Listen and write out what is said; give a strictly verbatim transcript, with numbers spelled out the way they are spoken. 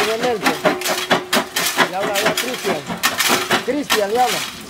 de Nelson. Le habla allá Cristian. Cristian le habla.